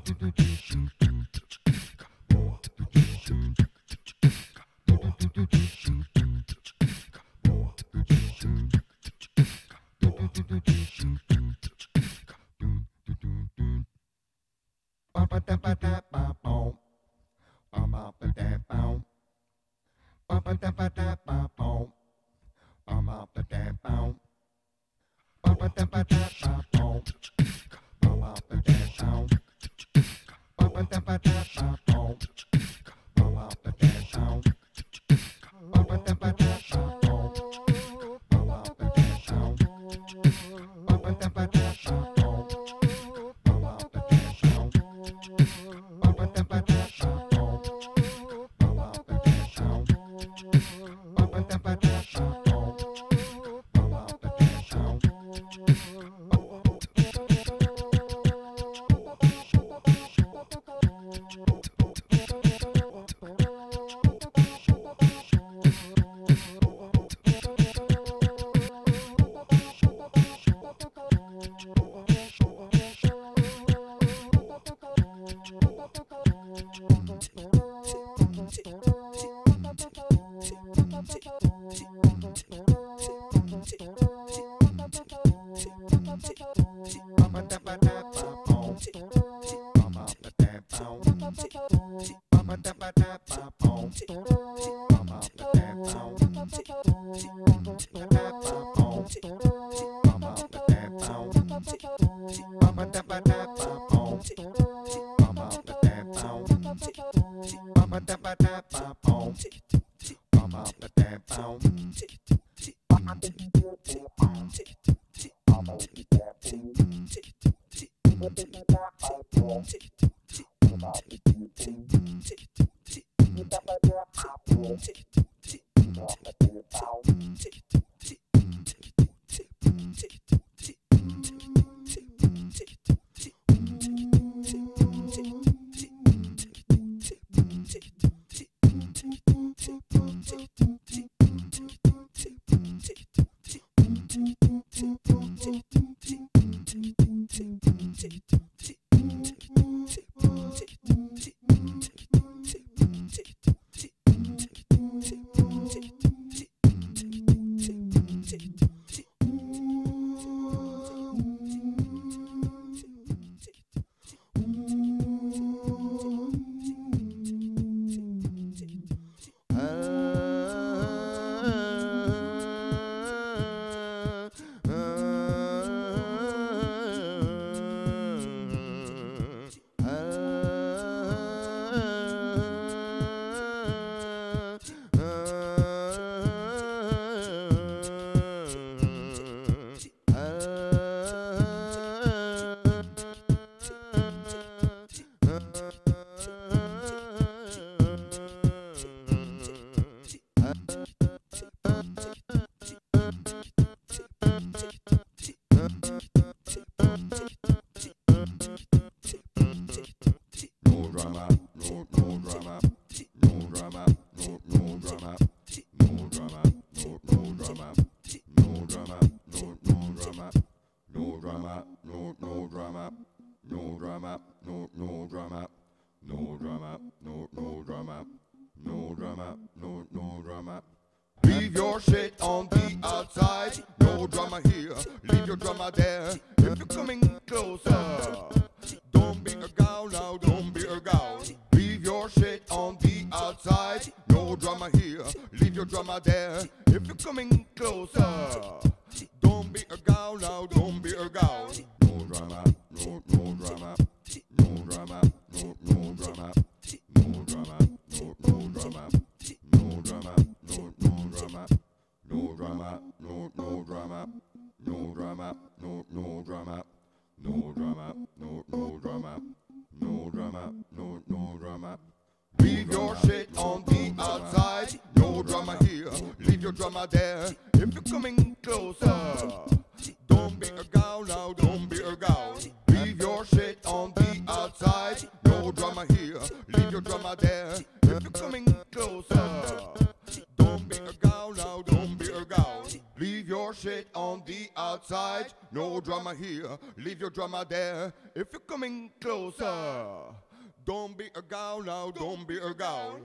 Leave your shit on the outside, no drama here. Leave your drama there. If you're coming closer, don't be a gal now, don't be a gal. Leave your shit on the outside, no drama here. Leave your drama there. If you're coming closer, don't be a gal now, don't be a gal. No drama, no drama, no drama, no drama, no drama, no drama. No drama, no drama, no drama, no drama, no drama, no drama, no drama, no drama, no drama, no drama. Leave your shit on the outside, no drama here. Leave your drama there. If you're coming closer, don't be a gal now, don't be a gal. Leave your shit on the outside, no drama here. Leave your drama there. If you're coming closer, don't be a gal now, don't be a gal. Leave your shit on the outside, no no drama here, leave your drama there. If you're coming closer, don't be a gal now, don't be a gal.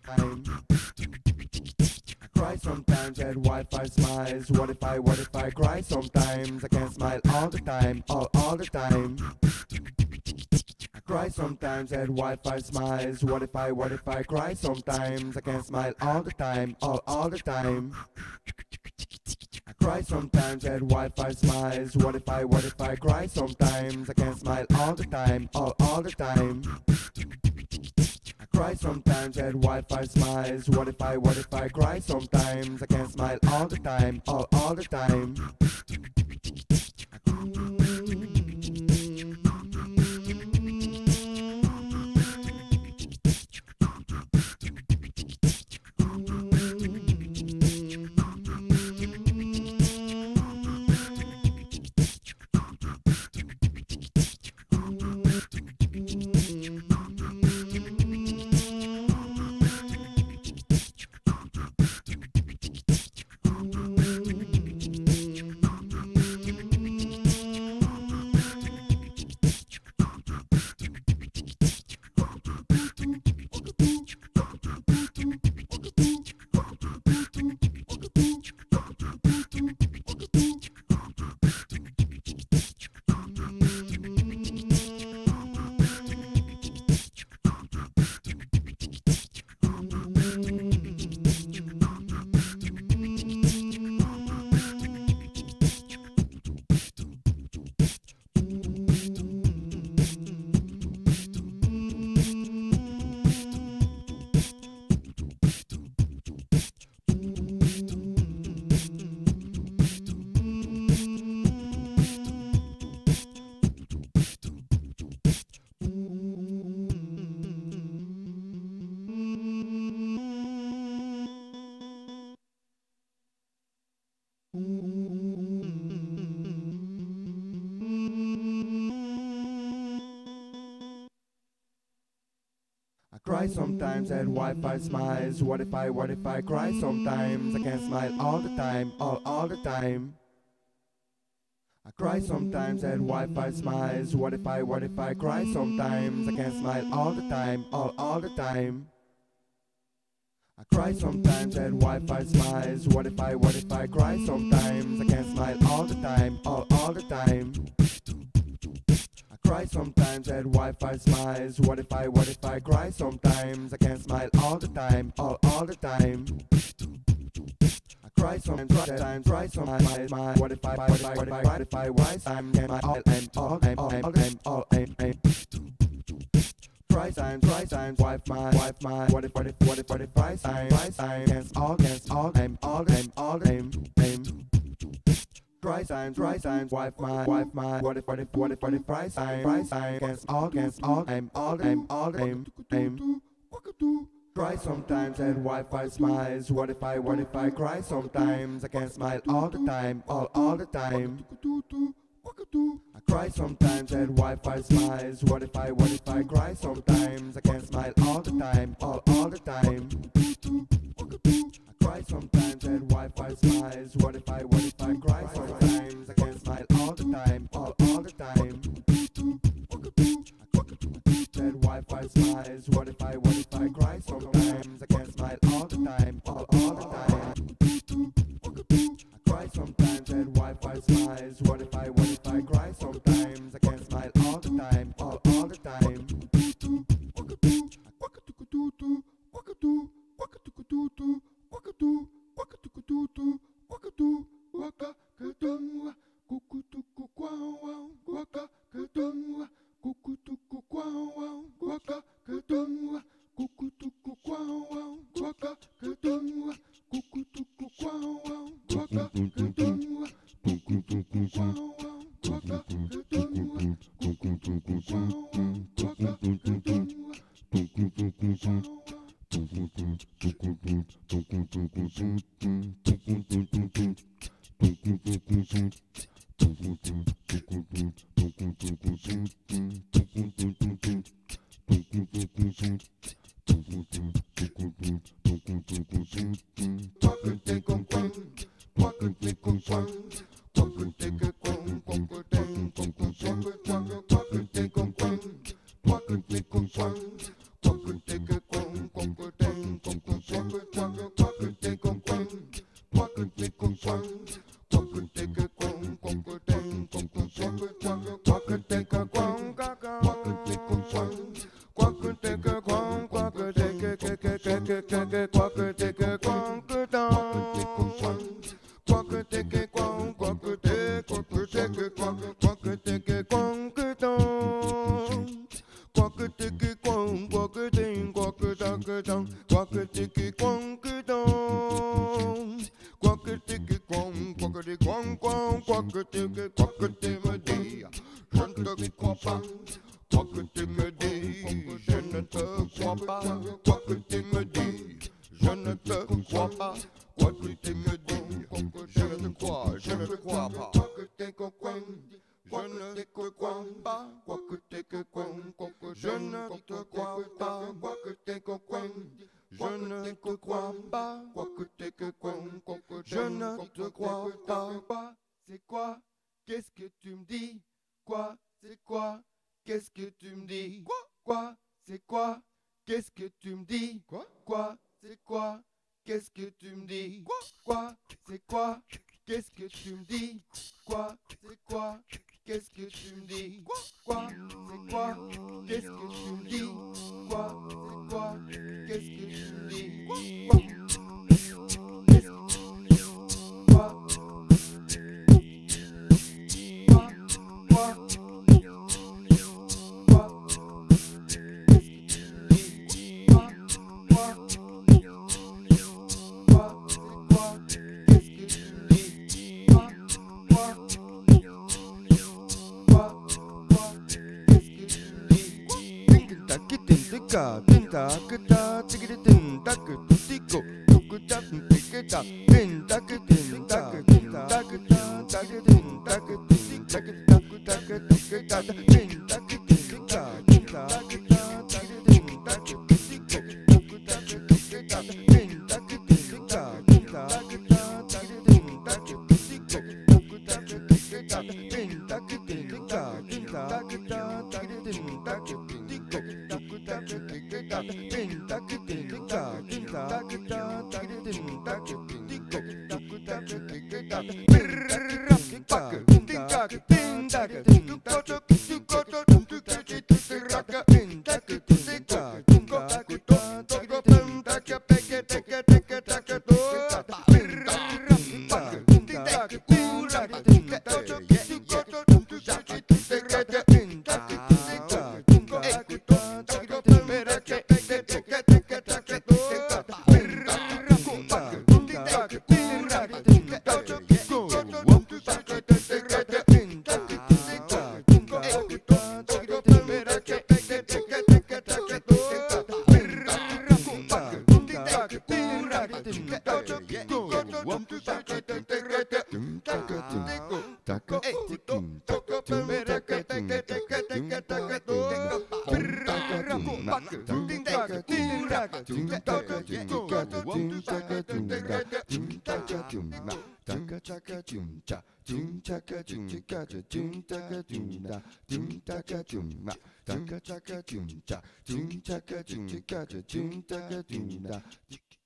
I cry sometimes at Wi-Fi smiles. What if I cry sometimes? I can't smile all the time, all the time. I cry sometimes at Wi-Fi smiles. What if I cry sometimes? I can't smile all the time, all the time. I cry sometimes at Wi-Fi smiles. What if I cry sometimes? I can't smile all the time, all the time. I cry sometimes at Wi-Fi smiles. What if I cry sometimes? I can't smile all the time, all the time. I cry sometimes at Wi-Fi smiles. What if I cry sometimes? I can't smile all the time, all the time. I cry sometimes at Wi-Fi smiles. What if I cry sometimes? I can't smile all the time, all the time. I cry sometimes at Wi-Fi smiles. What if I cry sometimes? I can't smile all the time, all the time. I cry sometimes at Wi-Fi smiles. What if I cry sometimes? I can't smile all the time, all the time. I cry sometimes, cry sometimes. What if I wise? I'm all Cry times, wife my. What if price time, against all them, Cry times, wife my. What if price time, against all them, Cry sometimes and Wi-Fi smiles. What if I cry sometimes? I can't smile all the time, all the time. I cry sometimes and Wi-Fi smiles. What if I cry sometimes? I can't smile all the time, all the time. I cry sometimes and Wi-Fi smiles. What if I cry sometimes? I can't smile all the time, all the time. And Wi-Fi smiles. What if I cry sometimes? I can't smile all the time, all the time. I cry sometimes and Wi-Fi smiles. What if I cry sometimes? I can't smile all the time, all the time. Chaka